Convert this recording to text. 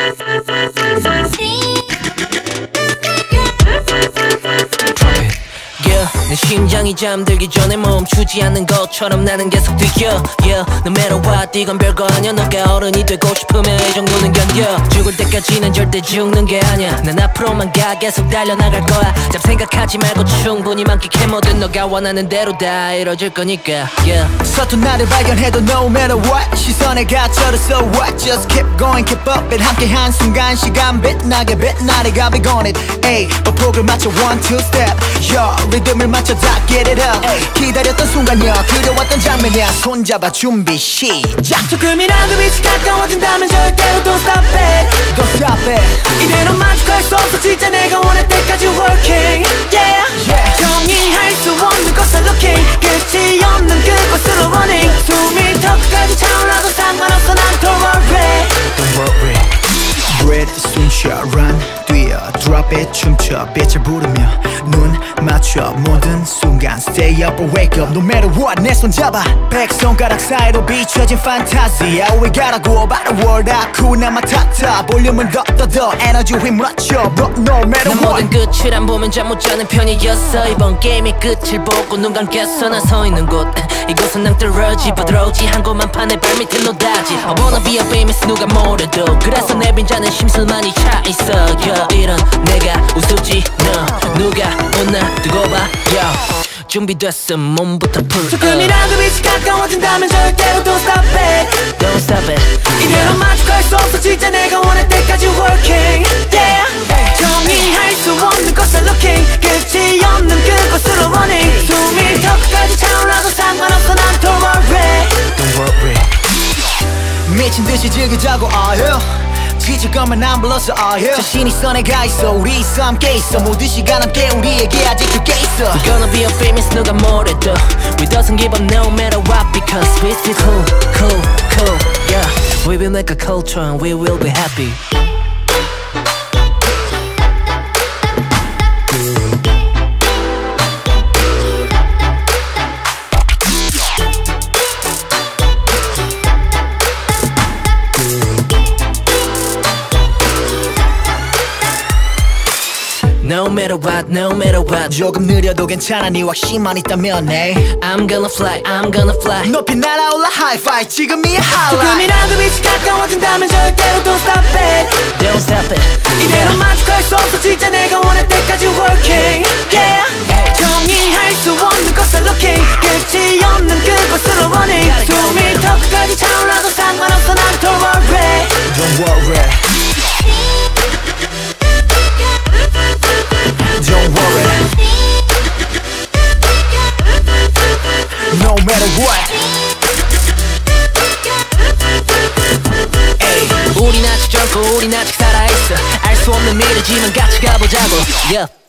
내 심장이 잠들기 전에 멈추지 않는 것처럼 나는 계속 뛰어 No matter what 이건 별거 아니야. 너가 어른이 되고 싶으면 이 정도는 견뎌. 죽을 때까지는 절대 죽는 게 아니야. 난 앞으로만 가 계속 달려나갈 거야. 잡생각하지 말고 충분히 만끽해. 뭐든 너가 원하는 대로 다 이뤄질 거니까 서툰 나를 발견해도 no matter what 시선에 갇혀도 so what Just keep going keep up it 함께 한순간 시간 빛나게 빛나리 가비 on it Ay 보폭을 맞춰 1, 2 step Yo 리듬을 맞춰 다 get it up 기다렸던 순간이야 그려왔던 장면이야 손잡아 준비 시작 조금이라도 빛이 가까워진다면 절대로 don't stop it Don't stop it 이대로 만족할 수 없어 진짜 내가 원할 때까지 working Yeah 정의할 수 없는 것을 looking 끝이 없는 그곳으로 running 숨이 턱까지 차올라도 상관없어 난 don't worry Don't worry Breathe 숨쉬어 run 뛰어 drop it 춤춰 빛을 부르며 눈 맞춰 모든 순간 Stay up or wake up no matter what 내 손 잡아 백손가락 사이로 비춰진 판타지야 We gotta go about the world 아쿠나 마타타 볼륨을 더 에너지 휘몰아쳐 But no matter 난 what 모든 끝을 안 보면 잠 못 자는 편이었어. 이번 게임의 끝을 보고 눈 감겠어. 나 서 있는 곳 이곳은 낭떠러지 부드러우지 한 곳만 판에 발밑에 노다지 I wanna be a famous 누가 뭐래도 그래서 내 빈잔은 심술만이 차있어 이런 내가 우습지 너 누가 웃나 두고 봐 준비됐음 몸부터 풀 조금이라도 빛이 가까워진다면 절대로 don't stop it Don't stop it 이대로 만족할 수 없어 진짜 내가 원할 때까지 working Yeah 정의할 수 없는 것을 looking 끝이 없는 그곳으로 running 숨이 턱까지 차올라도 상관없어 난 don't worry Don't worry 미친듯이 즐기자고 yeah 지칠 거면 안 불렀어 yeah 자신 있어 내가 있어 우리 있어 함께 있어 모든 시간 함께 우리에게 아직 그게 있어 We're gonna be a famous 누가 뭐래도 We doesn't give up no matter what Because we still cool Yeah We will make a culture and we will be happy No matter what, no matter what 조금 느려도 괜찮아 네 확신만 있다면 I'm gonna fly 높이 날아올라 high five 지금이야 highlight 조금이라도 빛이 가까워진다면 절대로 don't stop it Don't stop it 이대로 만족할 수 없어 진짜 내가 원할 때까지 working Yeah 정의할 수 없는 것을 looking 끝이 없는 그곳으로 running 숨이 턱까지 차올라도 상관없어 난 don't worry Don't worry Don't worry No matter what 우린 아직 젊고 우린 아직 살아있어 알 수 없는 미래지만 같이 가보자고 Yeah